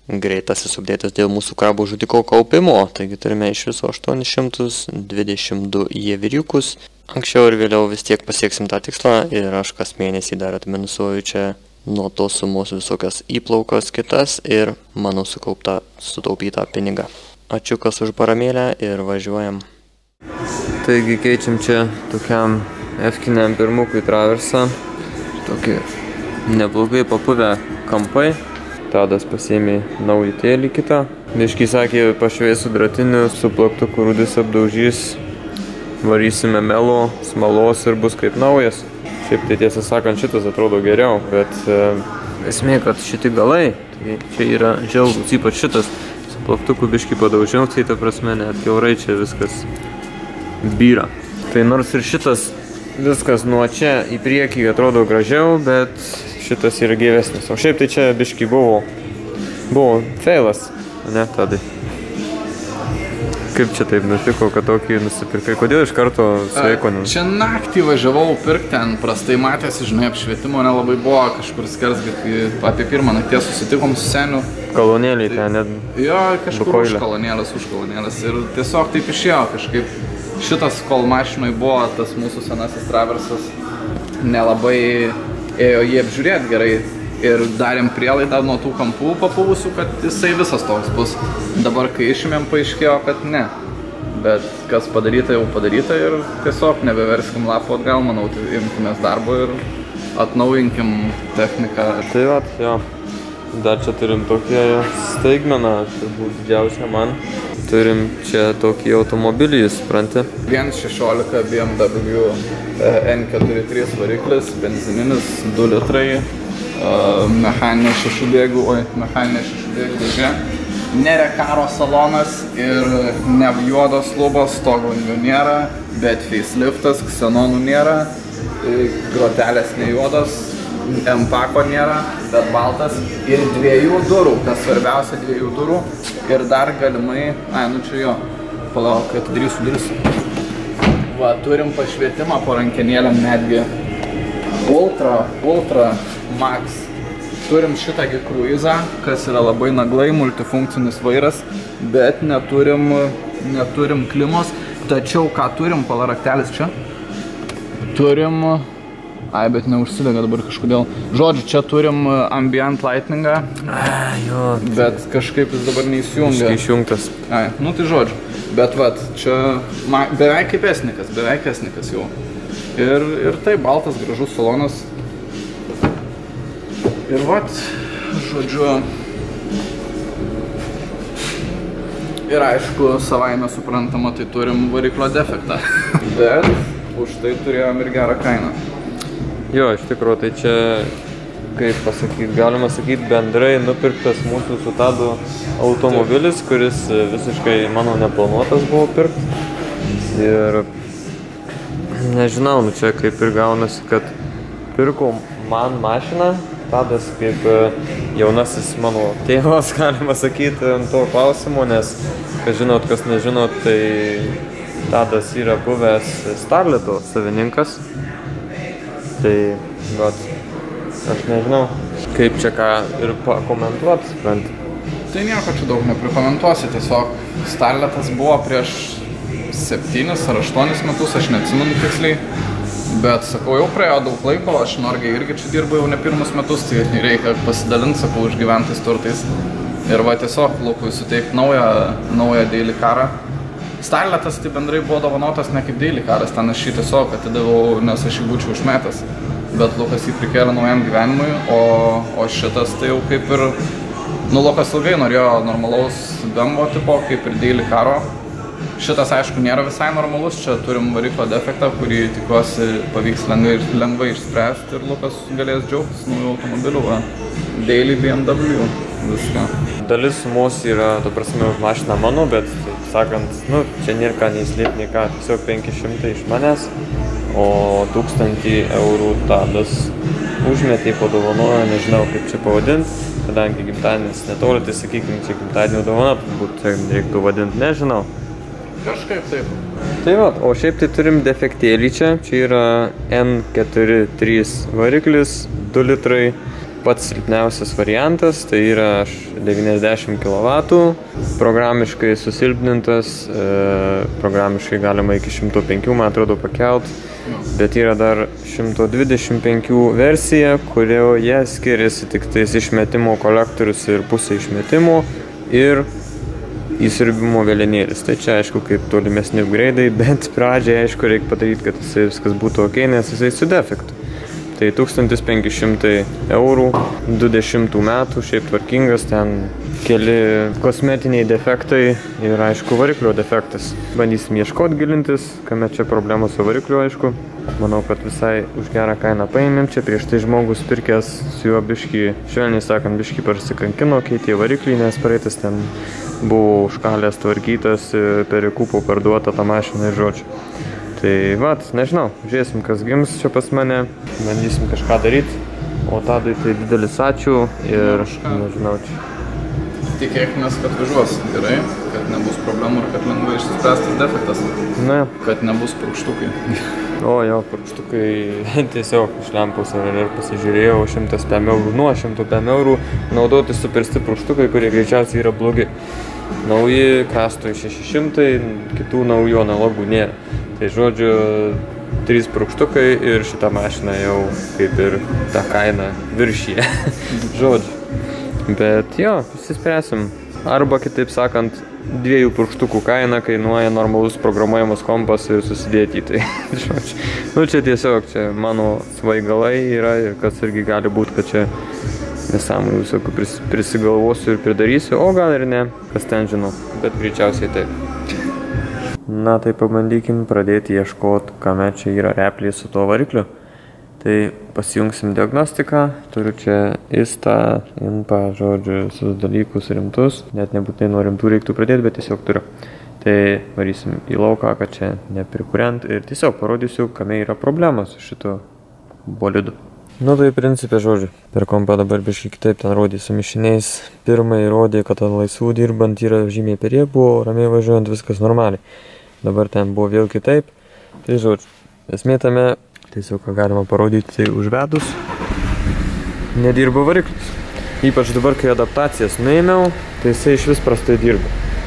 greitasis updėtas dėl mūsų krabų žudiko kaupimo. Taigi turime iš viso 822 jėviriukus. Anksčiau ir vėliau vis tiek pasieksim tą tikslą ir aš kas mėnesį dar atminusuoju čia nuo tos sumos visokias įplaukas kitas ir mano sutaupytą pinigą. Ačiukas už paramėlę ir važiuojam. Taigi keičiam čia tokiam F-kiniam pirmukui traversą. Tokie neblogai papuvę kampai. Tadas pasiėmė naują tėlį kitą. Biškį sakė, pašvėsiu dratiniu, su plaktuku rudis apdaužys. Varysime melo, smalos ir bus kaip naujas. Šiaip tai tiesą sakant, šitas atrodo geriau, bet esmė, kad šiti galai, tai čia yra želgus, ypač šitas. Su plaktuku biškį padaužiau, tai ta prasme net kiaurai čia viskas byra. Tai nors ir šitas viskas nuo čia į priekį atrodo gražiau, bet šitas yra gyvesnis. O šiaip tai čia biškį buvo feilas, ne Tadai? Kaip čia taip nutiko, kad tokį nusipirkai? Kodėl iš karto sveiko? Čia naktį važiavau pirkti, ten prastai matėsi, žinai, apšvietimo nelabai buvo, kažkur skersgatvį, apie pirmą naktį susitikom su seniu. Kolonėliai ten net. Jo, kažkur už kolonėlės ir tiesiog taip išėjo kažkaip. Šitas, kol mašinoj buvo tas mūsų senasis traversas, nelabai ėjo jį apžiūrėti gerai. Ir darėm prielaidą nuo tų kampų papuvusių, kad jisai visas toks bus. Dabar, kai išėmėm, paaiškėjo, kad ne. Bet kas padaryta, jau padaryta ir tiesiog nebeverskim lapo atgal, manau, tai imkimės darbo ir atnaujinkim techniką. Tai vat, jo. Dar čia turim tokią staigmeną, turbūt didžiausia man. Turim čia tokį automobilį, supranti? 1.16 BMW N43 variklis, benzininis, 2 litrai. Mechaninė 6 bėgių dėžė, ne rekaro salonas ir ne juodos lubos, stoglangių nėra, bet faceliftas, ksenonų nėra, grotelės ne juodos, empako nėra, bet baltas ir 2 durų, kas svarbiausia 2 durų ir dar galimai, čia jo, palauk, kad atidarysiu duris. Va, turim pašvietimą po rankenėlėm netgi Ultra Max. Turim šitągi kruizą, kas yra labai naglai, multifunkcinis vairas, bet neturim klimos. Tačiau ką turim, palaraktelis čia? Turim, bet neužsidega dabar kažkodėl. Žodžiu, čia turim ambient lightingą, bet kažkaip jis dabar neįsijungia. Išjungtas. Tai žodžiu. Bet vat, čia beveik kaip esnikas jau. Ir tai baltas, gražus salonas. Ir vat, žodžiu, ir aišku, savaime suprantama, tai turim variklio defektą. Bet už tai turėjom ir gerą kainą. Jo, iš tikrųjų, tai čia, kaip pasakyti, galima sakyti, bendrai nupirktas mūsų su Tadu automobilis, kuris visiškai, mano, neplanuotas buvo pirkti. Ir nežinau, čia kaip ir gaunasi, kad pirkau man mašiną, Tadas kaip jaunasis mano tėvas, galima sakyti, ant to klausimo, nes, kas žinot, kas nežinot, tai Tadas yra buvęs Starleto savininkas. Tai, vat, aš nežinau, kaip čia ką ir pakomentuot, supranti. Tai nieko čia daug neprikomentuosi, tiesiog Starletas buvo prieš 7 ar 8 metus, aš neatsimenu tiksliai. Bet, sakau, jau praėjo daug laiko, aš Norge irgi čia dirbu jau ne pirmus metus, tai reikia pasidalinti, sakau, užgyventais turtais. Ir va tiesiog Lukui suteikti naują daily carą. Starletas tai bendrai buvo dovanotas ne kaip daily caras, ten aš jį tiesiog atidavau, nes aš jį būčiau užmetęs. Bet Lukas jį prikėlė naujam gyvenimui, o šitas tai jau kaip ir... Lukas ilgai norėjo normalaus BMW tipo, kaip ir daily caro. Šitas, aišku, nėra visai normalus, čia turim variklio defektą, kurį tikiuosi pavyks lengvai išspręsti ir Lukas galės džiaugtis naujų automobilių, daily BMW, viską. Dalis sumos yra, tu prasme, už mašiną mano, bet, taip sakant, čia nėra ką neįslėpti, nei ką, tiesiog 500 iš manęs, o 1000 eurų Tadas užmetė, padovanojo, nežinau kaip čia pavadinti, kadangi gimtadienis netoli, tai sakykim, čia gimtadienio dovana, turbūt reiktų vadinti, nežinau. Kažkaip taip. Tai va, o šiaip tai turim defektėlį čia yra N43 variklis, 2 litrai, pats silpniausias variantas, tai yra 90 kW, programiškai susilpnintas, programiškai galima iki 105, man atrodo, pakelt, bet yra dar 125 versija, kurioje skiriasi tik tais išmetimo kolektorius ir pusė išmetimo ir įsiurbimo vėlenėlis. Tai čia aišku kaip tolimesni upgrade'ai, bet pradžiai aišku reikia padaryti, kad viskas būtų ok, nes jisai su defektu. Tai 1500 eurų, 20 metų, šiaip tvarkingas, ten keli kosmetiniai defektai ir aišku variklio defektas. Bandysim ieškoti, gilintis, kame čia problema su varikliu, aišku. Manau, kad visai už gerą kainą paėmėm. Čia prieš tai žmogus pirkęs su juo biškį, švelniai sakant, biškį pasikankino, keitė variklį, nes praeitas ten buvo užkalęs, tvarkytas, perikupo parduota tą mašiną ir žodžiu. Tai vat, nežinau, žiūrėsim, kas gims čia pas mane, bandysim kažką daryti, o Tadui tai didelis ačiū ir nežinau čia. Tikėkimės, kad važiuos gerai, kad nebus problemų ir kad lengvai išsispręstas defektas, kad nebus purkštukai. O jo, purkštukai tiesiog iš lempos ir pasižiūrėjau 100 PM, nuo 100 PM naudoti super stipri purkštukai, kurie greičiausiai yra blogi. Nauji Kastoj 600, kitų naujų analogų nėra. Tai žodžiu, 3 purkštukai ir šitą mašiną jau kaip ir tą kainą viršyje. Žodžiu. Bet jo, išsispręsim. Arba kitaip sakant, 2 purkštukų kaina kainuoja normalus programuojamas kompas ir susidėti į tai. Nu čia tiesiog, čia mano svaigalai yra ir kas irgi gali būti, kad čia nesąmonių visokių prisigalvosiu ir pridarysiu, o gal ir ne, kas ten žino, bet greičiausiai taip. Na tai pabandykim pradėti ieškoti, kame čia yra repliai su tuo varikliu. Tai pasijungsim diagnostiką, turiu čia ISTA, INPA, žodžiu, visus dalykus rimtus, net nebūtinai nuo rimtų reiktų pradėti, bet tiesiog turiu. Tai varysim į lauką, kad čia neprikuriant ir tiesiog parodysiu, kame yra problema su šito bolidu. Nu tai principė, žodžiu, per kompą dabar biškai kitaip ten rodysiu mišiniais. Pirmai rodė, kad laisvų dirbant yra žymiai perie, buvo ramiai važiuojant viskas normaliai. Dabar ten buvo vėl kitaip. Tai žodžiu, esmė tame, tiesiog ką galima parodyti, tai užvedus nedirba variklis. Ypač dabar, kai adaptacijas nuėmiau, tai jisai iš vis prastai dirba.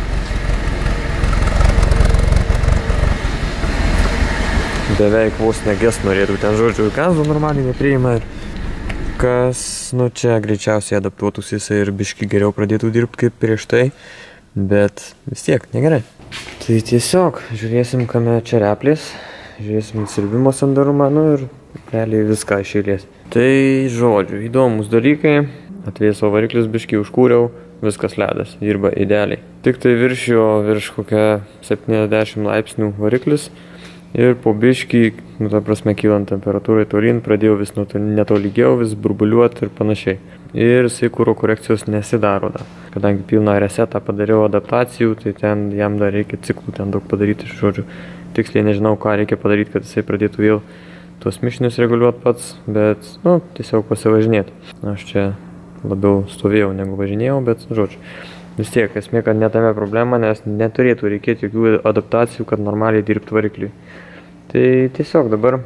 Beveik vos neges norėtų ten, žodžiu, gazų normaliai nepriima ir kas, nu čia greičiausiai adaptuotųsi jisai ir biški geriau pradėtų dirbti kaip prieš tai, bet vis tiek negerai. Tai tiesiog žiūrėsim, kame čia replės, žiūrėsim siurbimo sandarumą, nu ir realiai viską iš eilės. Tai žodžiu, įdomus dalykai, atvėso variklis biški užkūriau, viskas ledas, dirba idealiai. Tik tai virš kokia 70 laipsnių variklis. Ir po biškį, nu ta prasme, kylant temperatūrai tolyn, pradėjau vis netolygiau, vis burbuliuoti ir panašiai. Ir jisai kuro korekcijos nesidaro dar. Kadangi pilną resetą padariau adaptacijų, tai ten jam dar reikia ciklų ten daug padaryti, žodžiu. Tiksliai nežinau, ką reikia padaryti, kad jisai pradėtų vėl tuos mišinius reguliuoti pats, bet, nu, tiesiog pasivažinėti. Aš čia labiau stovėjau negu važinėjau, bet, žodžiu. Vis tiek, esmė, kad ne tame problema, nes neturėtų reikėti jokių adaptacijų, kad normaliai dirbtų varikliui. Tai tiesiog dabar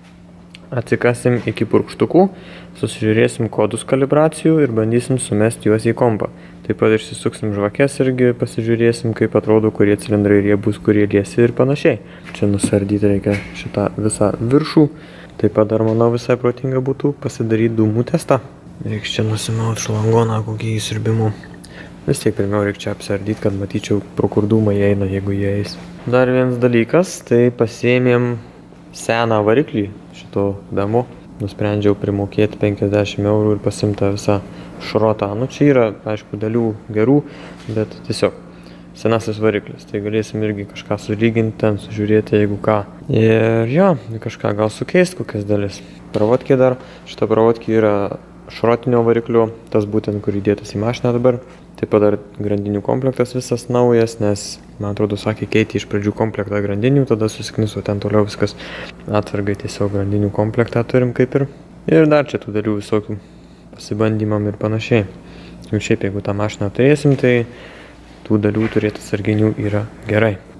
atsikasim iki purkštukų, susižiūrėsim kodus kalibracijų ir bandysim sumesti juos į kompą. Taip pat išsisuksim žvakes irgi pasižiūrėsim, kaip atrodo, kurie cilindrai riebūs, kurie liesi ir panašiai. Čia nusardyti reikia šitą visą viršų. Taip pat dar, manau, visai protinga būtų pasidaryti dūmų testą. Reiks čia nusimauti šlangoną kokį įsiurbimų. Vis tiek pirmiau reikia čia apsardyti, kad matyčiau, pro kur dūmai eina, jeigu jie eis. Dar vienas dalykas, tai pasiėmėm seną variklį šito demo. Nusprendžiau primokėti 50 eurų ir pasimtą visą šrotą. Nu, čia yra, aišku, dalių gerų, bet tiesiog senasis variklis. Tai galėsim irgi kažką sulyginti ten, sužiūrėti, jeigu ką. Ir jo, kažką gal sukeisti, kokias dalis. Pravotkė dar. Šita pravotkė yra šrotinio variklio, tas būtent, kur įdėtas į mašiną dabar. Taip pat dar grandinių komplektas visas naujas, nes, man atrodo, sakė, keitė iš pradžių komplektą grandinių, tada susikniso ten toliau viskas. Atsargai tiesiog grandinių komplektą turim kaip ir. Ir dar čia tų dalių visokių pasibandymam ir panašiai. Ir šiaip, jeigu tą mašiną turėsim, tai tų dalių turėti atsarginių yra gerai.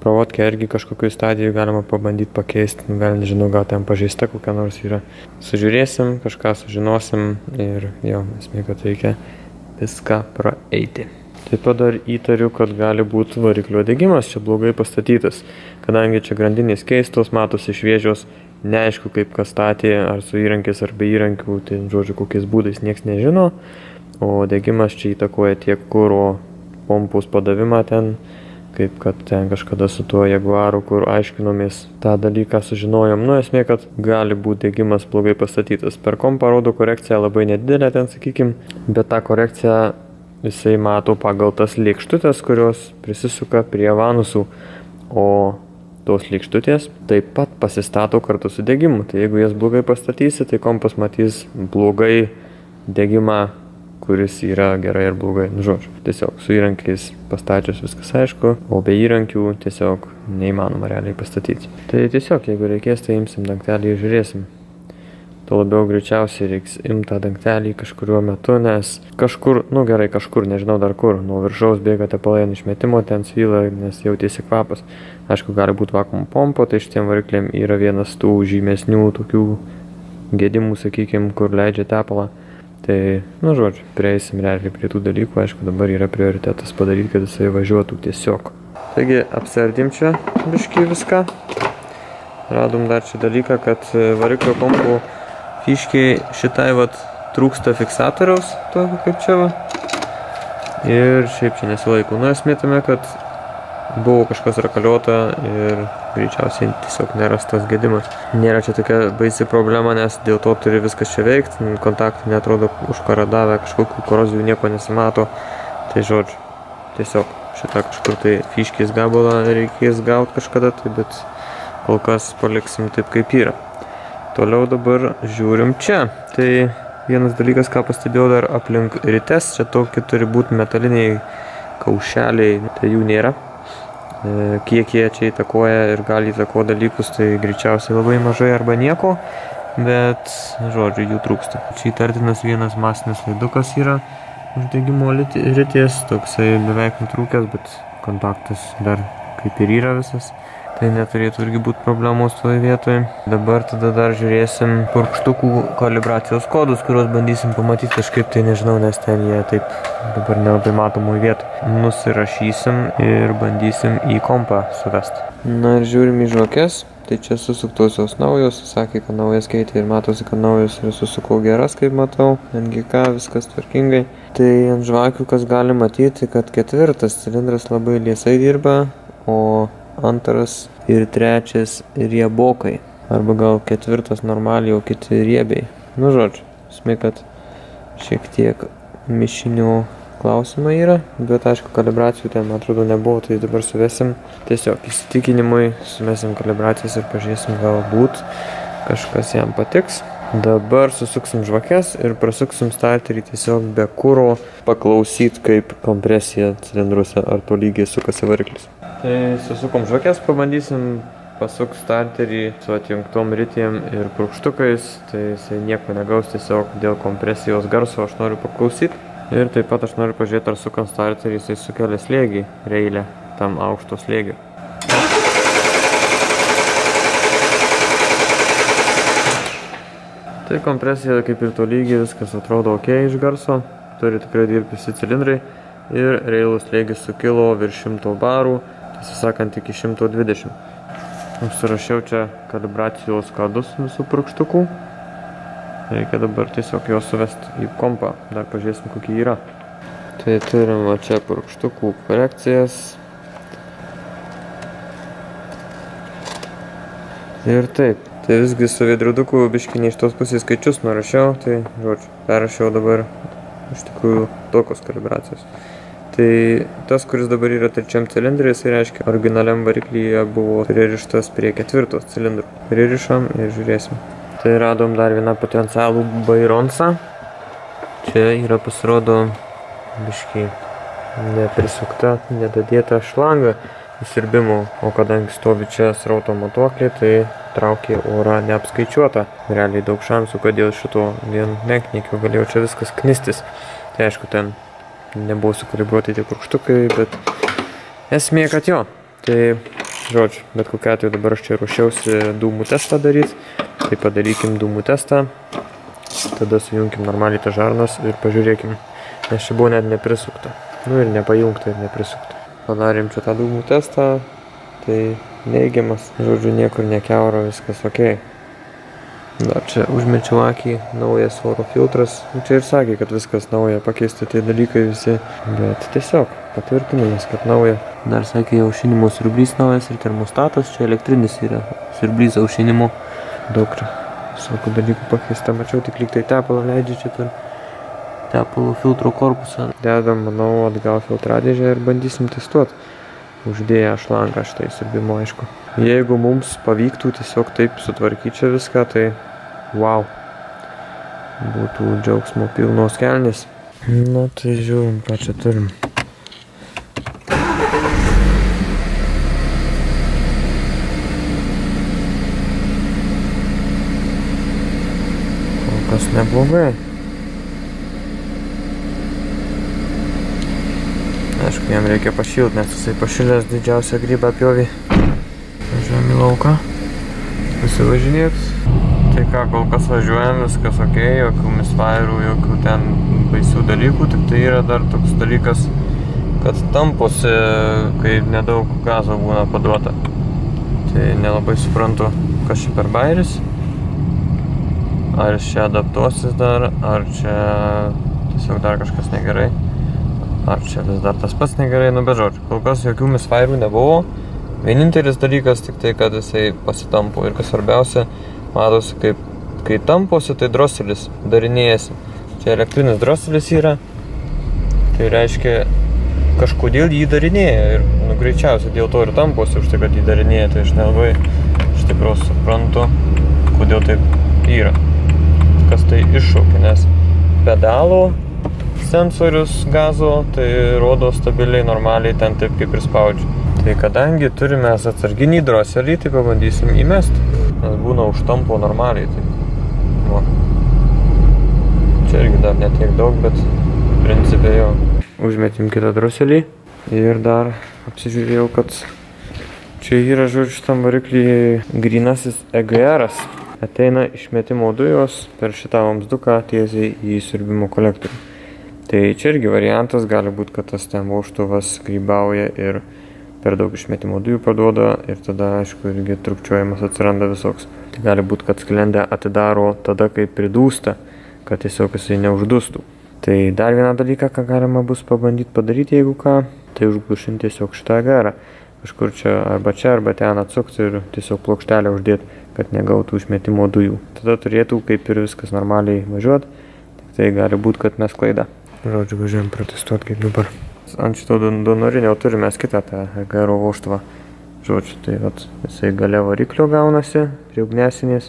provodkę irgi kažkokiu stadijų galima pabandyti pakeisti, gal nežinau, gal ten pažeista kokia nors yra. Sužiūrėsim, kažką sužinosim ir jo, esmė, kad reikia viską praeiti. Taip pat dar įtariu, kad gali būti variklio degimas čia blogai pastatytas, kadangi čia grandinės keistos, matosi šviežios, neaišku kaip kas statė, ar su įrankiais, ar be įrankių, tai žodžiu, kokiais būdais nieks nežino, o degimas čia įtakoja tiek kuro pompos padavimą ten, kaip kad ten kažkada su tuo Jaguaru, kur aiškinomės tą dalyką sužinojom. Nu, esmė, kad gali būti degimas blogai pastatytas. Per kompą rodo korekciją labai nedidelę ten, sakykim, bet tą korekciją jisai mato pagal tas lėkštutės, kurios prisisuka prie vanusų, o tos lėkštutės taip pat pasistato kartu su degimu. Tai jeigu jas blogai pastatysi, tai kompas matys blogai degimą, kuris yra gerai ir blogai. Nu, žodžiu, tiesiog su įrankiais pastačius viskas aišku, o be įrankių tiesiog neįmanoma realiai pastatyti. Tai tiesiog, jeigu reikės, tai imsim dangtelį ir žiūrėsim. Tuo labiau greičiausiai reiks imti tą dangtelį kažkuriuo metu, nes kažkur, nu gerai, kažkur, nežinau dar kur, nuo viršaus bėga tepalai ant išmetimo, ten svyla, nes jautėsi kvapas. Aišku, gali būti vakuum pompo, tai šitiem varikliam yra vienas tų žymesnių tokių gedimų, sakykim, kur leidžia tepalą. Tai, nu žodžiu, prieisim realiai prie tų dalykų, aišku, dabar yra prioritetas padaryti, kad jisai važiuotų tiesiog. Taigi, apsiardim čia biškį viską. Radom dar čia dalyką, kad variklio pompų fiškiai šitai vat trūksta fiksatoriaus, tokio kaip čia va. Ir šiaip čia nesilaiko. Nu, esmė tame, kad buvo kažkas rakaliuota ir greičiausiai tiesiog nerastas gedimas. Nėra čia tokia baisi problema, nes dėl to turi viskas čia veikti. Kontaktai netrodo užkaradavę, kažkokių korozijų nieko nesimato. Tai žodžiu, tiesiog šitą kažkur tai fiškės gabalą reikės gauti kažkada, tai bet kol kas paliksim taip kaip yra. Toliau dabar žiūrim čia. Tai vienas dalykas, ką pastebėjau dar aplink rites, čia tokie turi būti metaliniai kaušeliai, tai jų nėra. Kiek jie čia įtakoja ir gali įtakoja dalykus, tai greičiausiai labai mažai arba nieko, bet, žodžiu, jų trūksta. Čia įtartinas vienas masinis laidukas yra uždegimo rities, toksai beveik nutrūkęs, bet kontaktas dar kaip ir yra visas. Tai neturėtų irgi būti problemos toje vietoje. Dabar tada dar žiūrėsim purkštukų kalibracijos kodus, kuriuos bandysim pamatyti kažkaip, tai nežinau, nes ten jie taip dabar nelabai matomų vietų. Nusirašysim ir bandysim į kompą suvesti. Na ir žiūrim į žvakes. Tai čia susuktosios naujos, sakė, kad naujas keitė ir matosi, kad naujos ir susukau geras, kaip matau. NGK, viskas tvarkingai. Tai ant žvakių, kas gali matyti, kad ketvirtas cilindras labai liesai dirba, o antras ir trečias riebokai. Arba gal ketvirtas normaliai, o kiti riebiai. Nu, žodžiu, esmė, kad šiek tiek mišinių klausimai yra, bet aišku, kalibracijų ten, man atrodo, nebuvo, tai dabar suvesim. Tiesiog įsitikinimui suvesim kalibracijas ir pažiūrėsim, galbūt kažkas jam patiks. Dabar susuksim žvakes ir prasuksim starterį tiesiog be kuro, paklausyt, kaip kompresija cilindruose ar tolygiai sukasi variklis. Tai susukom žvakes, pabandysim pasuk starterį su atjungtom ritėm ir purkštukais, tai jisai nieko negaus, tiesiog dėl kompresijos garso aš noriu paklausyti. Ir taip pat aš noriu pažiūrėti, ar sukant starterį jisai sukelia slėgį reilę tam aukšto slėgio. Tai kompresija kaip ir tolygiai, viskas atrodo ok iš garso, turi tikrai dirbti visi cilindrai ir reilų slėgis sukilo virš 100 barų, tiesą sakant iki 120. Užsirašiau čia kalibracijos kodus visų purkštukų. Reikia dabar tiesiog juos suvesti į kompą, dar pažiūrėsim kokie yra. Tai turim čia purkštukų korekcijas. Ir taip, tai visgi su veidroduku biškiniai iš tos pusės skaičius nurašiau, tai žodžiu, perrašiau dabar iš tikrųjų tokios kalibracijos. Tai tas, kuris dabar yra trečiam cilindrui, jisai reiškia, originaliam variklyje buvo pririštas prie ketvirtos cilindrų. Pririšam ir žiūrėsim. Tai radom dar vieną potencialų baironsą. Čia yra pasirodo biškiai neprisukta, nedadėta šlanga įsirbimo, o kadangi stovi čia srauto matuoklė, tai traukė orą neapskaičiuota. Realiai daug šansų, kad dėl šito vien menkniekio galėjo čia viskas knistis. Tai aišku, ten nebuvo sukalibruoti tie purkštukai, bet esmė, kad jo. Tai Žodžiu, bet kokiu atveju dabar aš čia ruošiausi dūmų testą daryti. Tai padarykim dūmų testą. Tada sujungkim normaliai tą žarnas ir pažiūrėkim. Nes čia buvo net neprisukta. Nu ir nepajungta ir neprisukta. Padarėm čia tą dūmų testą. Tai neigiamas. Žodžiu, niekur nekiauro, viskas okei. Dar čia užmečiau akį, naujas oro filtras. Čia ir sakė, kad viskas nauja, pakeisti tie dalykai visi. Bet tiesiog patvirtinimas, kad nauja. Dar sakė, aušinimo siurblys naujas ir termostatas. Čia elektrinis yra siurblys aušinimo. Daug visokių dalykų pakeista. Mačiau, tik lyg tai tepalą leidžia čia per tepalų filtro korpusą. Dedam, manau, atgal filtradėžę ir bandysim testuoti. Uždėję šlangą štai siurbimo, aišku. Jeigu mums pavyktų tiesiog taip sutvarkyti čia viską, tai wow. Būtų džiaugsmo pilnos kelnės. Na tai žiūrim, ką čia turim. Kol kas neblogai. Aišku, jam reikia pašilti, nes jisai pašilęs didžiausią grybą pjovį. Važiuojam į lauką. Pasivažinėt. Tai ką, kol kas važiuojam, viskas okei, jokių misfairų, jokių ten baisių dalykų. Tik tai yra dar toks dalykas, kad tamposi, kai nedaug gazo būna paduota. Tai nelabai suprantu, kas čia per bairis. Ar jis čia adaptuosis dar, ar čia tiesiog dar kažkas negerai. Ar čia vis dar tas pats negerai, nu bet žodžiu, kol kas jokių misfairų nebuvo. Vienintelis dalykas tik tai, kad jisai pasitampo. Ir kas svarbiausia, matosi, kai tamposi, tai droselis darinėjasi. Čia elektrinis droselis yra. Tai reiškia, kažkodėl jį darinėja. Ir greičiausiai dėl to ir tamposi už tai, kad jį darinėja. Tai aš nelabai iš tikrųjų suprantu, kodėl taip yra. Kas tai iššaukia, nes pedalo sensorius gazo, tai rodo stabiliai, normaliai, ten taip kaip ir spaudžia. Tai kadangi turime atsarginį droselį, tai pabandysim įmesti. Nes būna užtampo normaliai, tai va. Čia irgi dar netiek daug, bet principė jau. Užmetim kitą droselį ir dar apsižiūrėjau, kad čia yra, žodžiu, šitam variklyje grynasis EGR-as. Ateina išmetimo dujos per šitą vamzduką tiesiai į siurbimo kolektorių. Tai čia irgi variantas, gali būti, kad tas ten vožtuvas grybauja ir per daug išmetimo dujų paduoda ir tada, aišku, irgi trukčiojimas atsiranda visoks. Tai gali būti, kad sklendę atidaro tada, kai pridūsta, kad tiesiog jisai neuždustų. Tai dar vieną dalyką, ką galima bus pabandyti padaryti, jeigu ką, tai užglušinti tiesiog šitą garą. Kažkur čia arba ten atsukti ir tiesiog plokštelę uždėti, kad negautų išmetimo dujų. Tada turėtų kaip ir viskas normaliai važiuoti, tik tai gali būti, kad mes klaida. Žodžiu, važiuojam protestuoti kaip dabar. Ant šito donorinio turime kitą tą EGR vožtuvą. Žodžiu, tai vat, jisai gale variklio gaunasi, prie ugnesinės.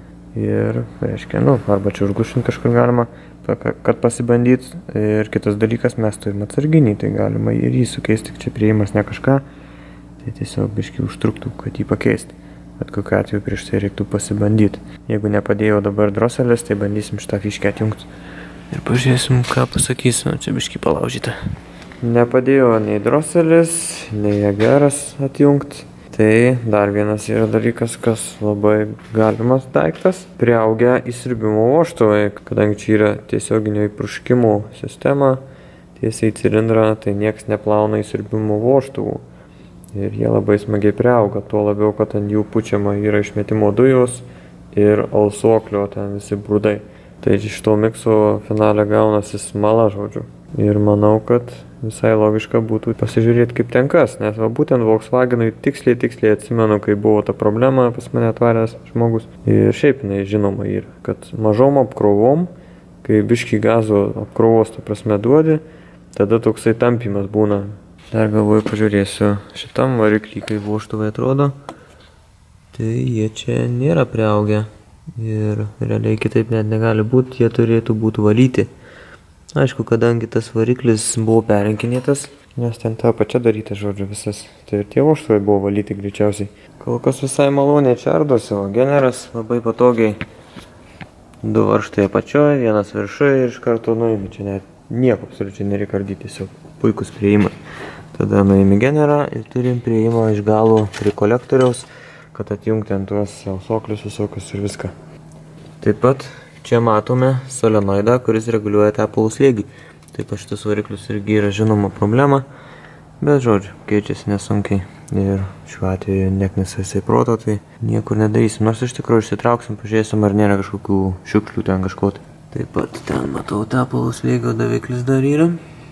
Ir, reiškia, nu, arba čia užgušinti kažkur galima, kad pasibandyt. Ir kitas dalykas, mes turime atsarginį, tai galima ir jį sukeisti, tik čia prieimas ne kažką. Tai tiesiog biškį užtruktų, kad jį pakeisti. Bet kokiu atveju prieš tai reiktų pasibandyti. Jeigu nepadėjo dabar droselis, tai bandysim šitą fiškę atjungti. Ir pažiūrėsim, ką pasakysiu, čia biškį palaužyta. Nepadėjo nei droselis, nei EGR-as atjungti. Tai dar vienas yra dalykas, kas labai galimas daiktas. Priaugę į siurbimo vožtuvą, kadangi čia yra tiesioginio įpurškimo sistema, tiesiai į cilindrą, tai nieks neplauna į siurbimo vožtuvų. Ir jie labai smagiai priauga, tuo labiau, kad ant jų pučiama yra išmetimo dujos ir alsuoklio ten visi brūdai. Tai iš to mikso finale gaunasi smala, žodžiu. Ir manau, kad visai logiška būtų pasižiūrėti kaip ten kas, nes va būtent Volkswagenui tiksliai atsimenu, kai buvo ta problema pas mane atvaręs žmogus. Ir šiaip jinai žinoma yra, kad mažom apkrovom, kai biškį gazo apkrovos, ta prasme, duodi, tada toksai tampimas būna. Dar galvoju pažiūrėsiu šitam variklį, kaip vožtuvai atrodo. Tai jie čia nėra priaugę. Ir realiai kitaip net negali būti, jie turėtų būti valyti. Aišku, kadangi tas variklis buvo perrinkinėtas, nes ten ta pačia daryta, žodžiu, visas. Tai ir tie vožtuvai buvo valyti greičiausiai. Kol kas visai maloniai čia ardosi, o generas labai patogiai. 2 varžtai apačioje, 1 viršuje ir iš karto nueina. Čia net nieko absoliučiai nereikia ardyti, tiesiog puikus priėjimas. Tada nuimi generą ir turim prieimą iš galo prie kolektoriaus, kad atjungti ant tuos sausoklius visokius ir viską. Taip pat čia matome solenoidą, kuris reguliuoja tepalų slėgį. Taip pat šitas variklius irgi yra žinoma problema, bet žodžiu, keičiasi nesunkiai. Ir šiuo atveju neknisa jisai proto, tai niekur nedarysim. Nors iš tikrųjų išsitrauksim, pažiūrėsim, ar nėra kažkokių šiukšlių ten kažko. Taip pat ten matau tepalų slėgio daviklis dar yra.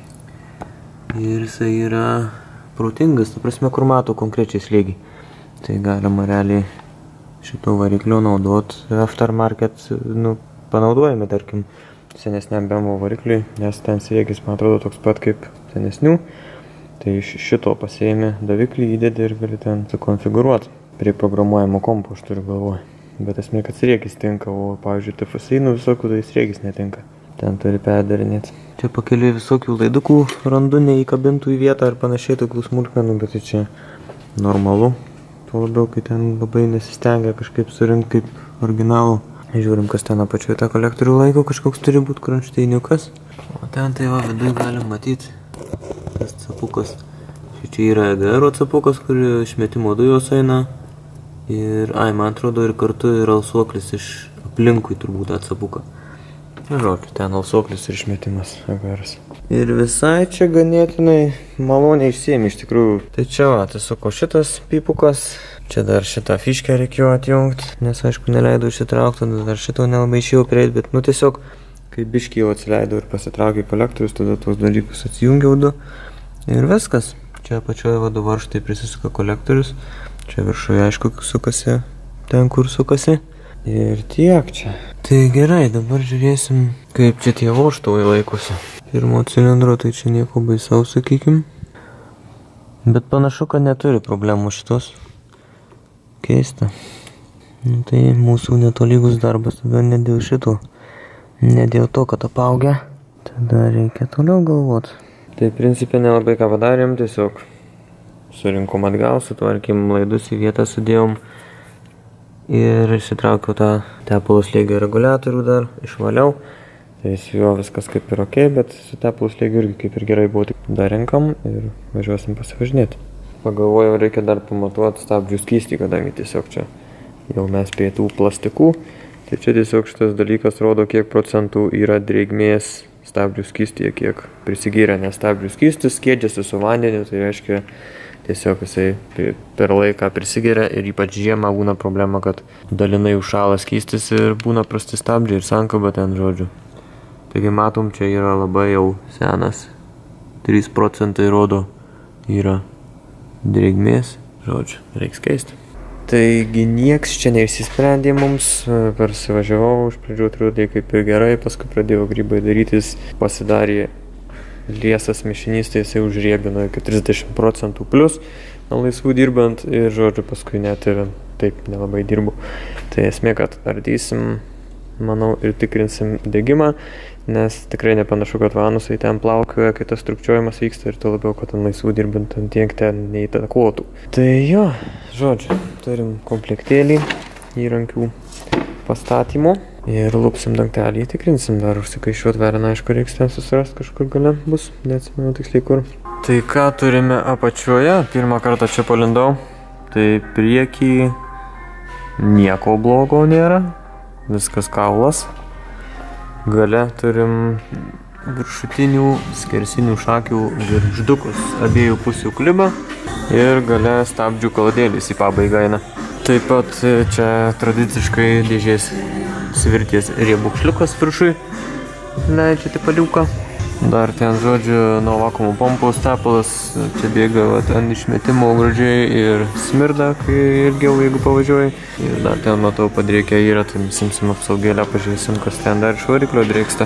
Ir jisai yra protingas, ta prasme, kur matau konkrečiai slėgį. Tai galima realiai šito variklio naudot aftermarket, panaudojame, tarkim, senesniam BMW varikliui, nes ten slėgis, man atrodo, toks pat kaip senesnių. Tai iš šito pasiėmė daviklį, įdėdė ir gali ten sukonfigūruoti. Prie programuojamo kompo aš turiu galvoje. Bet esmė, kad slėgis tinka, o pavyzdžiui, TFSI visokių tai slėgis netinka. Ten turi perdarinėti. Čia pakeliui visokių laidukų randu neįkabintų į vietą ar panašiai tokių smulkmenų, bet tai čia normalu. Tuo labiau, kai ten labai nesistengia kažkaip surinkti kaip originalų. Žiūrim, kas ten apačioje tą kolektorių laiko, kažkoks turi būti kronšteiniukas. O ten tai va, viduje galim matyti tas capukas. Čia yra EGR capukas, kur išmetimo dujos eina. Ir, man atrodo, ir kartu yra alsuoklis iš aplinkui turbūt atsapuką. Žodžiu, ten alsuoklis ir išmetimas EGR'as. Ir visai čia ganėtinai maloniai išsiėmė iš tikrųjų. Tai čia va, tiesiog šitas pipukas. Čia dar šitą fiškę reikėjo atjungti, nes aišku neleido išsitraukti, dar šito nelabai išėjau prieiti, bet tiesiog, kai biškį jau atsileidau ir pasitraukė kolektorius, tada tuos dalykus atsijungiau du. Ir viskas. Čia apačioje vadu varžtai prisisuka kolektorius. Čia viršuje aišku sukasi ten, kur sukasi. Ir tiek čia. Tai gerai, dabar žiūrėsim, kaip čia tie vožtuvai laikosi. Pirmo cilindro, tai čia nieko baisaus, sakykim. Bet panašu, kad neturi problemų šitos. Keista. Tai mūsų netolygus darbas, tada ne dėl šito. Ne dėl to, kad apaugia. Tada reikia toliau galvoti. Tai principė nelabai ką padarėm, tiesiog surinkom atgal, sutvarkėm laidus į vietą, sudėjom. Ir išsitraukiau tą tepalų slėgio reguliatorių dar, išvaliau. Tai su juo viskas kaip ir ok, bet su tepalų slėgiu irgi kaip ir gerai buvo. Dar renkam ir važiuosim pasivažinėti. Pagalvojau, reikia dar pamatuoti stabdžių skystį, kadangi tiesiog čia jau mes prie tų plastikų. Tai čia tiesiog šitas dalykas rodo, kiek procentų yra drėgmės stabdžių skystyje, kiek prisigyrė, nes stabdžių skystis skiedžiasi su vandeniu, tai reiškia tiesiog jisai per laiką prisigyrė ir ypač žiemą būna problema, kad dalinai užšąla skystis ir būna prasti stabdžiai ir sankaba ten, žodžiu. Taigi matom, čia yra labai jau senas, 3 procentai rodo yra drėgmės, žodžiu, reiks keisti. Taigi nieks čia neišsisprendė mums, persivažiavau, iš pradžių atrodė kaip ir gerai, paskui pradėjo grybai darytis, pasidarė liesas mišinys, tai jisai užriebino iki 30% plus, laisvų dirbant ir, žodžiu, paskui net ir taip nelabai dirbu. Tai esmė, kad ardysim, manau, ir tikrinsim degimą, nes tikrai nepanašu, kad vanusai ten plaukioja, kai tas trukčiojimas vyksta ir to labiau, kad ten laisvų dirbant ant tiek ten neįtakotų. Tai jo, žodžiu, turim komplektėlį įrankių pastatymo ir lupsim dangtelį, tikrinsim dar užsikaišiuot vereną, aišku, reiks ten susirast kažkur gale bus, neatsimenu tiksliai kur. Tai ką turime apačioje, pirmą kartą čia palindau, tai priekį nieko blogo nėra, viskas kaulas. Gale turim viršutinių skersinių šakių girgždukus, abiejų pusių klibą ir gale stabdžių kaladėlis į pabaigą eina. Taip pat čia tradiciškai dėžės svirties riebukšliukas viršui leidžia tipaliuką. Dar ten, žodžiu, nuo vakuumo pompos tepalas, čia bėga ten išmetimo gražiai ir smirda, kai ilgiau, jeigu pavažiuoji. Ir dar ten, matau, padrėkia yra, tai simsim apsaugėlę, pažiūrėsim, kas ten dar iš variklio drėksta.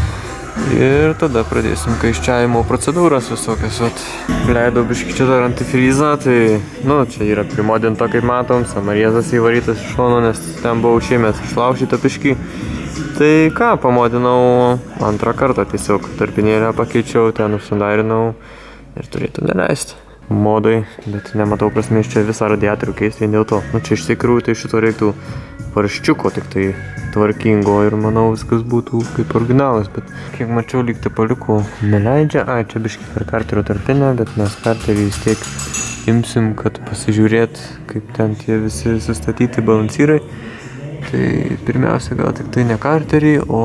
Ir tada pradėsim kaiščiavimo procedūras visokias. Leidau biškį čia dar antifrizą, tai, čia yra primodinta, kaip matom, samariezas įvarytas iš šono, nes ten buvau šiemet išlaužyta biškį. Tai ką, pamodinau antrą kartą, tiesiog tarpinėlę pakeičiau, ten užsidarinau ir turėtų neleisti. modai, bet nematau prasmės čia visą radiatorių keisti vien dėl to. Nu, čia iš tikrųjų tai šito reiktų varščiuko, tik tai tvarkingo ir manau viskas būtų kaip originalas, bet kiek mačiau lyg tai paliko neleidžia. Ai, čia biškį per karterio tarpinę, bet mes karterį vis tiek imsim, kad pasižiūrėt, kaip ten tie visi sustatyti balansyrai. Tai pirmiausia gal tik tai ne karterį, o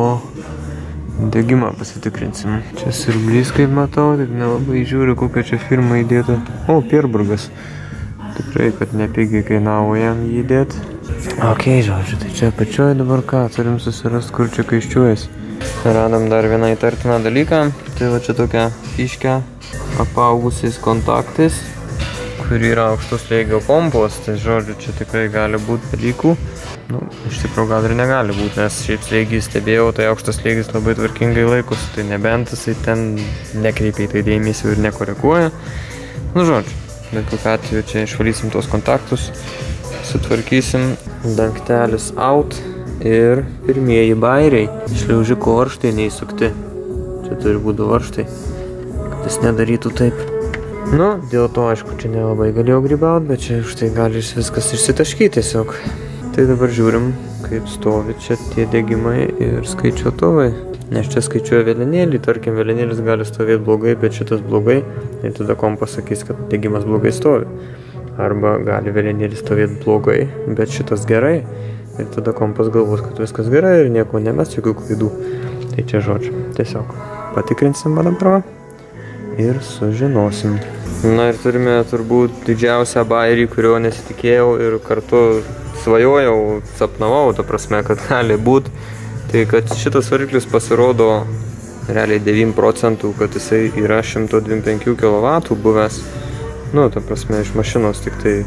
degimą pasitikrinsim. Čia siurblys, kaip matau, tik nelabai žiūriu, kokia čia firma įdėta. O, Pierburgas. Tikrai, kad nepigiai kainavo jam jį įdėti. Ok, žodžiu, tai čia pačioj dabar ką, turim susirast, kur čia kaiščiuojas. Radom dar vieną įtartiną dalyką. Tai va čia tokia kiškia apaugusiais kontaktais, kur yra aukštos slėgio pompos. Tai žodžiu, čia tikrai gali būti dalykų. Nu, iš tikrųjų gal ir negali būti, nes šiaip slėgį stebėjau, tai aukštas slėgis labai tvarkingai laikosi, tai nebent jisai ten nekreipia į tai dėmesį ir nekoreguoja. Nu, žodžiu, bet kokiu atveju čia išvalysim tos kontaktus, sutvarkysim, dangtelis out ir pirmieji bairiai. Šliaužiko varžtai neįsukti. Čia turi būti varžtai, kad jis nedarytų taip. Nu, dėl to, aišku, čia nelabai galėjau grybauti, bet čia už tai gali viskas išsitaškyti tiesiog. Tai dabar žiūrim, kaip stovi čia tie degimai ir skaičiuotuvai. Nes čia skaičiuoja vėlenėlį, tarkim, vėlenėlis gali stovėti blogai, bet šitas blogai. Ir tada kompas sakys, kad degimas blogai stovi. Arba gali vėlenėlis stovėti blogai, bet šitas gerai. Ir tada kompas galvos, kad viskas gerai ir nieko nemes, jokių klaidų. Tai čia žodžiu, tiesiog patikrinsim vadampravą ir sužinosim. Na ir turime turbūt didžiausią bairį, kurio nesitikėjau ir kartu svajojau, sapnavau, ta prasme, kad gali būt. Tai kad šitas variklis pasirodo realiai 9%, kad jisai yra 125 kW buvęs. Nu, ta prasme, iš mašinos tik tai.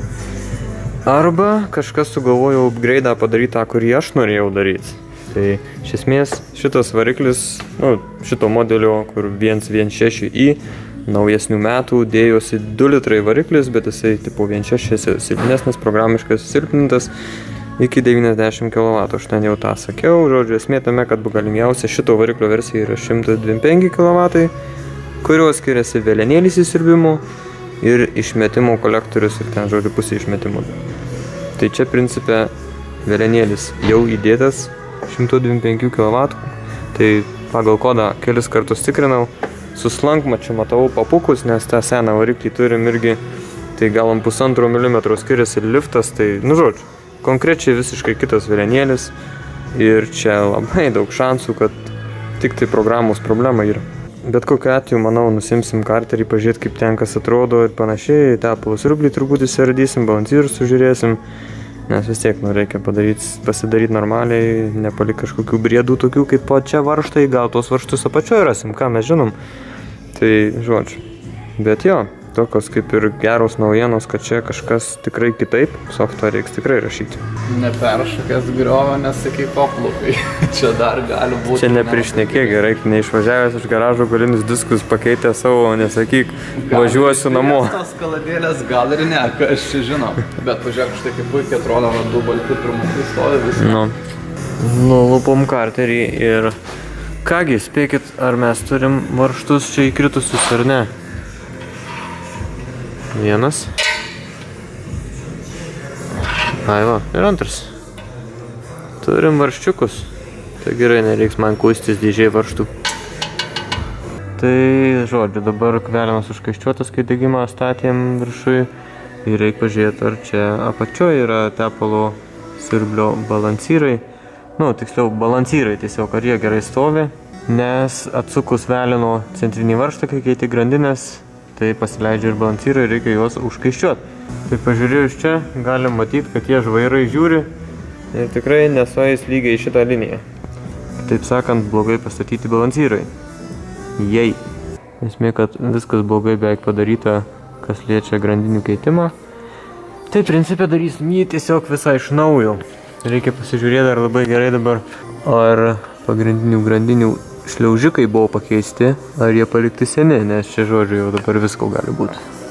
Arba kažkas sugalvojo upgrade'ą padaryti tą, kurį aš norėjau daryti. Tai iš esmės šitas variklis, nu, šito modelio, kur 1.6i, naujesnių metų dėjosi 2 litrai variklis, bet jisai tipo 1.6 silpnesnis, programiškai susilpnintas iki 90 kW. Aš ten jau tą sakiau, žodžiu, esmė tame, kad galingiausia šito variklio versija yra 125 kW, kurios skiriasi vėlenėlis įsiurbimo ir išmetimo kolektorius ir ten, žodžiu, pusė išmetimo. Tai čia principe vėlenėlis jau įdėtas 125 kW, tai pagal kodą kelis kartus tikrinau. Su slankmačiu matau papukus, nes tą seną variklį turim irgi, tai gal 1,5 mm skiriasi liftas, tai, nu žodžiu, konkrečiai visiškai kitas vėlenėlis ir čia labai daug šansų, kad tik tai programos problema yra. Bet kokiu atveju, manau, nusimsim karterį, pažiūrėti, kaip ten kas atrodo ir panašiai, tepalo siurblį truputį įsiardysim, balansyrus sužiūrėsim, nes vis tiek, nu, reikia pasidaryti normaliai, nepalik kažkokių briedų tokių kaip po čia varžtai, gal tos varžtus apačioje rasim, ką mes žinom. Tai, žodžiu, bet jo, tokios kaip ir geros naujienos, kad čia kažkas tikrai kitaip, softą reiks tikrai rašyti. Neperšokęs griovą, nesakyk koplukai, čia dar gali būti. Čia neprišnekė, gerai, neišvažiavęs iš garažo galinius diskus pakeitę savo, nesakyk, važiuosiu namo. Gal tos kaladėlės, gal ir ne, kas čia žino. Bet pažiūrėk, štai kaip puikiai atrodo, kad 2 balti pirmukai stovi viską. Nu, nulupom karterį ir kągi, spėkit, ar mes turim varžtus čia įkritusius ar ne? Vienas. Ai va, ir antras. Turim varžčiukus. Tai gerai, nereiks man kuistis dėžiai varžtų. Tai, žodžiu, dabar kveliamas užkaiščiuotas, kai degimą statėm viršui. Ir reik pažiūrėti, ar čia apačioje yra tepalo siurblio balansyrai. Nu, tiksliau, balansyrai tiesiog, ar jie gerai stovi. Nes atsukus velino centrinį varžtą, kai keiti grandinės, tai pasileidžia ir balansyrai, reikia juos užkaiščiuoti. Tai pažiūrėjus čia, galim matyti, kad tie žvairai žiūri ir tikrai nesueis lygiai šitą liniją. Taip sakant, blogai pastatyti balansyrai. Jei. Esmė, kad viskas blogai beveik padaryta, kas liečia grandinių keitimą. Tai principė darysim jį tiesiog visą iš naujo. Reikia pasižiūrėti dar labai gerai dabar, ar pagrindinių grandinių šliaužikai buvo pakeisti, ar jie palikti seni, nes čia žodžiu jau dabar visko gali būti.